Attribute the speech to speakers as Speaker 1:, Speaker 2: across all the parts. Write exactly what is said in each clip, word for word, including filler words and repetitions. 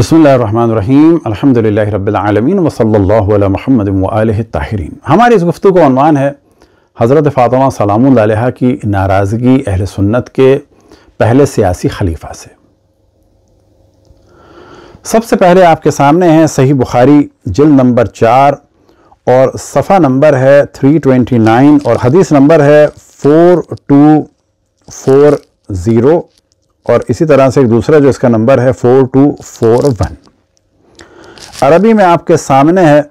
Speaker 1: بسم اللہ الرحمن الرحیم الحمدللہ رب العالمین وصلی اللہ علی محمد و آلہ الطاہرین۔ ہماری اس گفتگو کا عنوان ہے حضرت فاطمہ سلام اللہ علیہا کی ناراضگی اہل سنت کے پہلے سیاسی خلیفہ سے۔ سب سے پہلے آپ کے سامنے ہے صحیح بخاری جلد نمبر چار اور صفحہ نمبر ہے تین سو انیس اور حدیث نمبر ہے فور ٹو فور زیرو، اور اسی طرح سے ایک دوسرا جو اس کا نمبر ہے فور ٹو فور ون۔ عربی میں آپ کے سامنے ہے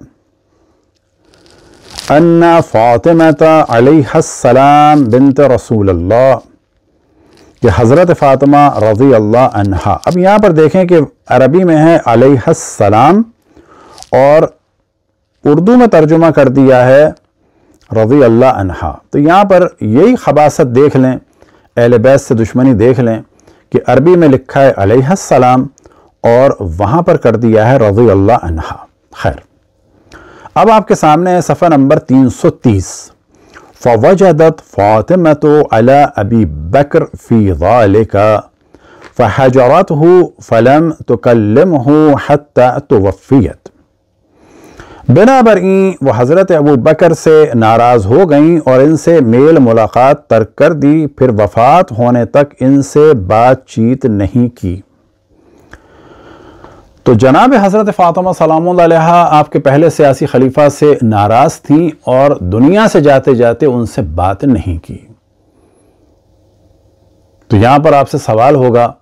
Speaker 1: ان فاطمہ علیہ السلام بنت رسول اللہ، کہ حضرت فاطمہ رضی اللہ عنہا۔ اب یہاں پر دیکھیں کہ عربی میں ہے علیہ السلام اور اردو میں ترجمہ کر دیا ہے رضی اللہ عنہا۔ تو یہاں پر یہی خباثت دیکھ لیں، اہل بیت سے دشمنی دیکھ لیں کہ عربی میں لکھا ہے علیہ السلام اور وہاں پر کر دیا ہے رضی اللہ عنہا۔ خیر، اب آپ کے سامنے ہے صفحہ نمبر تین سو تیس۔ فوجدت فاطمۃ علی ابی بکر فی ذالک فحجرته فلم تکلمہ حتی توفیت۔ بنابر این وہ حضرت ابو بکر سے ناراض ہو گئیں اور ان سے میل ملاقات ترک کر دی، پھر وفات ہونے تک ان سے بات چیت نہیں کی۔ تو جناب حضرت فاطمہ سلام اللہ علیہا آپ کے پہلے سیاسی خلیفہ سے ناراض تھیں اور دنیا سے جاتے جاتے ان سے بات نہیں کی۔ تو یہاں پر آپ سے سوال ہوگا،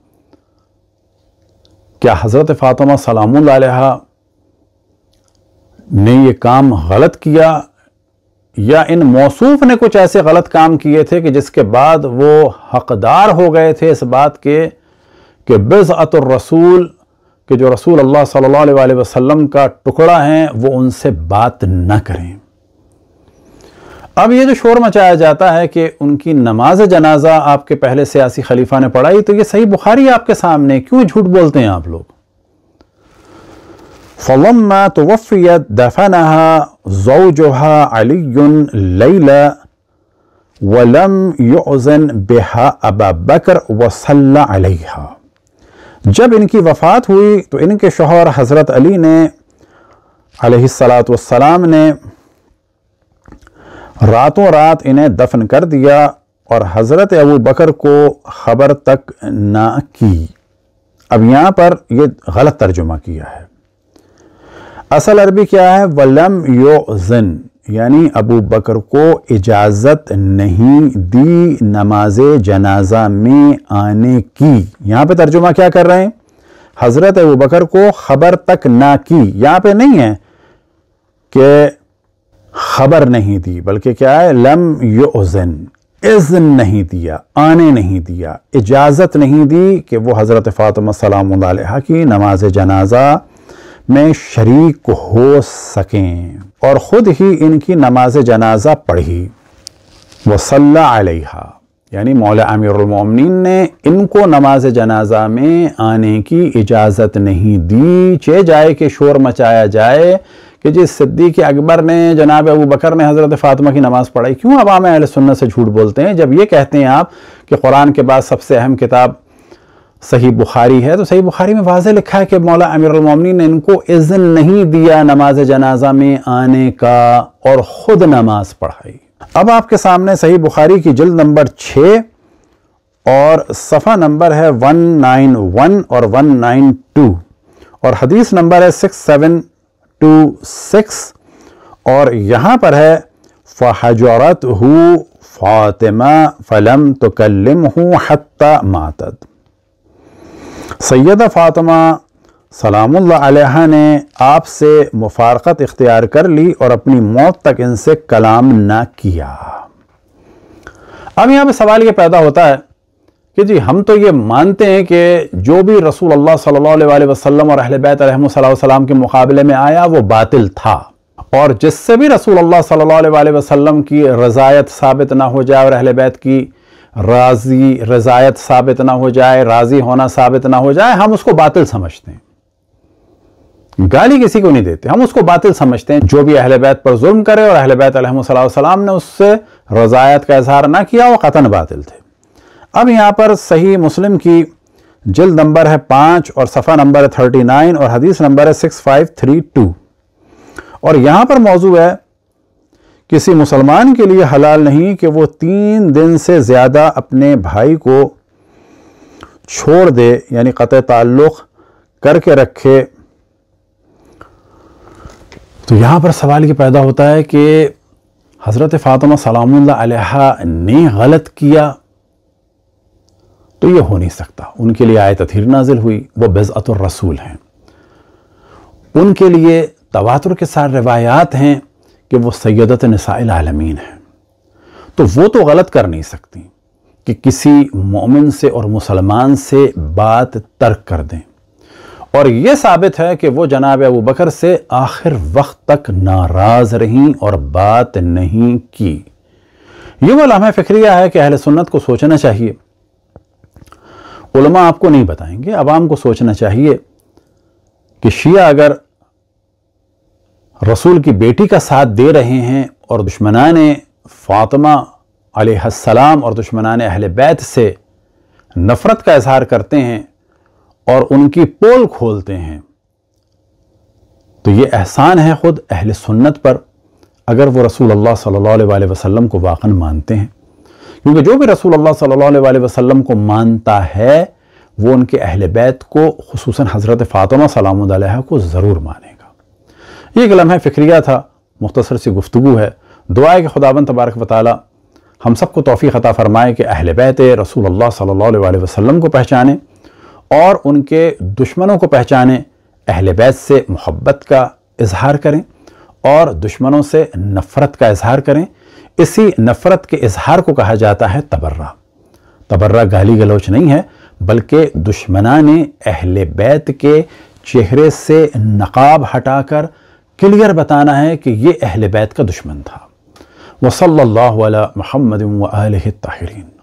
Speaker 1: کیا حضرت فاطمہ سلام اللہ علیہا نے یہ کام غلط کیا، یا ان موصوف نے کچھ ایسے غلط کام کیے تھے کہ جس کے بعد وہ حقدار ہو گئے تھے اس بات کے کہ بضعۃ الرسول، کہ جو رسول اللہ صلی اللہ علیہ وآلہ وسلم کا ٹکڑا ہیں وہ ان سے بات نہ کریں۔ اب یہ جو شور مچایا جاتا ہے کہ ان کی نماز جنازہ آپ کے پہلے سیاسی خلیفہ نے پڑھائی، تو یہ صحیح بخاری آپ کے سامنے، کیوں جھوٹ بولتے ہیں آپ لوگ؟ فلما توفیت دفنها زوجها علی لیلا ولم یعزن بها ابا بکر وصلی علیہا۔ جب ان کی وفات ہوئی تو ان کے شوہر حضرت علی نے علیہ السلام نے راتوں رات انہیں دفن کر دیا اور حضرت ابو بکر کو خبر تک نہ کی۔ اب یہاں پر یہ غلط ترجمہ کیا ہے، اصل عربی کیا ہے؟ وَلَمْ يُعْزِنْ، یعنی ابو بکر کو اجازت نہیں دی نماز جنازہ میں آنے کی۔ یہاں پہ ترجمہ کیا کر رہے ہیں؟ حضرت ابو بکر کو خبر تک نہ کی۔ یہاں پہ نہیں ہے کہ خبر نہیں دی، بلکہ کیا ہے؟ لم یعزن، اذن نہیں دیا، آنے نہیں دیا، اجازت نہیں دی کہ وہ حضرت فاطمہ سلام اللہ علیہا کی نماز جنازہ میں شریک ہو سکیں، اور خود ہی ان کی نماز جنازہ پڑھی۔ وصلی علیہا، یعنی مولا امیر المومنین نے ان کو نماز جنازہ میں آنے کی اجازت نہیں دی، چہ جائے کہ شور مچایا جائے کہ جس صدیق اکبر نے، جناب ابو بکر نے حضرت فاطمہ کی نماز پڑھائی۔ کیوں عوام اہل سنت سے جھوٹ بولتے ہیں جب یہ کہتے ہیں آپ کہ قرآن کے بعد سب سے اہم کتاب صحیح بخاری ہے؟ تو صحیح بخاری میں واضح لکھا ہے کہ مولا امیر المومنین نے ان کو اذن نہیں دیا نماز جنازہ میں آنے کا اور خود نماز پڑھائی۔ اب آپ کے سامنے صحیح بخاری کی جلد نمبر چھ اور صفحہ نمبر ہے ون نائن ون اور ون نائن ٹو، اور حدیث نمبر ہے سکس سیون ٹو سکس، اور یہاں پر ہے فَحَجَرَتْهُ فَاطِمَةٌ فَلَمْ تُكَلِّمْهُ حَتَّى مَاتَتْ۔ سیدہ فاطمہ سلام اللہ علیہا نے آپ سے مفارقت اختیار کر لی اور اپنی موت تک ان سے کلام نہ کیا۔ اب یہاں پہ سوال یہ پیدا ہوتا ہے کہ جی ہم تو یہ مانتے ہیں کہ جو بھی رسول اللہ صلی اللہ علیہ وآلہ وسلم اور اہل بیت علیہم السلام کے مقابلے میں آیا وہ باطل تھا، اور جس سے بھی رسول اللہ صلی اللہ علیہ وآلہ وسلم کی رضایت ثابت نہ ہو جائے اور اہل بیت کی راضی رضایت ثابت نہ ہو جائے، راضی ہونا ثابت نہ ہو جائے، ہم اس کو باطل سمجھتے ہیں۔ گالی کسی کو نہیں دیتے، ہم اس کو باطل سمجھتے ہیں۔ جو بھی اہل بیت پر ظلم کرے اور اہل بیت علیہم السلام نے اس سے رضایت کا اظہار نہ کیا، وہ قطعاً باطل تھے۔ اب یہاں پر صحیح مسلم کی جلد نمبر ہے پانچ اور صفحہ نمبر ہے تھرٹی نائن اور حدیث نمبر ہے سکس فائیو تھری ٹو. اور یہاں پر موضوع ہے کسی مسلمان کے لیے حلال نہیں کہ وہ تین دن سے زیادہ اپنے بھائی کو چھوڑ دے، یعنی قطع تعلق کر کے رکھے. تو یہاں پر سوال یہ پیدا ہوتا ہے کہ حضرت فاطمہ سلام اللہ علیہا نے غلط کیا تو یہ ہو نہیں سکتا. ان کے لیے آیت تطہیر نازل ہوئی، وہ بضعۃ الرسول ہیں. ان کے لیے تواتر کے ساتھ روایات ہیں کہ وہ سیدۃ نساء العالمین ہیں. تو وہ تو غلط کر نہیں سکتی کہ کسی مومن سے اور مسلمان سے بات ترک کر دیں. اور یہ ثابت ہے کہ وہ جناب ابو بکر سے آخر وقت تک ناراض رہیں اور بات نہیں کی. یہ وہ لمحہ فکریہ ہے کہ اہل سنت کو سوچنا چاہیے. علماء آپ کو نہیں بتائیں گے، عوام کو سوچنا چاہیے کہ شیعہ اگر رسول کی بیٹی کا ساتھ دے رہے ہیں اور دشمنان فاطمہ علیہ السلام اور دشمنان اہل بیت سے نفرت کا اظہار کرتے ہیں اور ان کی پول کھولتے ہیں، تو یہ احسان ہے خود اہل سنت پر اگر وہ رسول اللہ صلی اللہ علیہ وآلہ وسلم کو واقعاً مانتے ہیں. کیونکہ جو بھی رسول اللہ صلی اللہ علیہ وآلہ وسلم کو مانتا ہے وہ ان کے اہل بیت کو، خصوصاً حضرت فاطمہ سلام اللہ علیہا کو ضرور مانے گا. یہ ایک لمحہ فکریہ تھا، مختصر سی گفتگو ہے. دعا ہے کہ خداوند تبارک و تعالی ہم سب کو توفیق عطا فرمائے کہ اہل بیت رسول اللہ صلی اللہ علیہ وآلہ وسلم کو پہچانیں اور ان کے دشمنوں کو پہچانیں، اہل بیت سے محبت کا اظہار کریں اور دشمنوں سے نفرت کا اظہار کریں. اسی نفرت کے اظہار کو کہا جاتا ہے تبرہ. تبرہ گالی گلوچ نہیں ہے، بلکہ دشمنان اہل بیت کے چہرے سے نقاب ہٹا کر کلیئر بتانا ہے کہ یہ اہل بیت کا دشمن تھا. وصلی اللہ علی محمد وآلہ الطاہرین.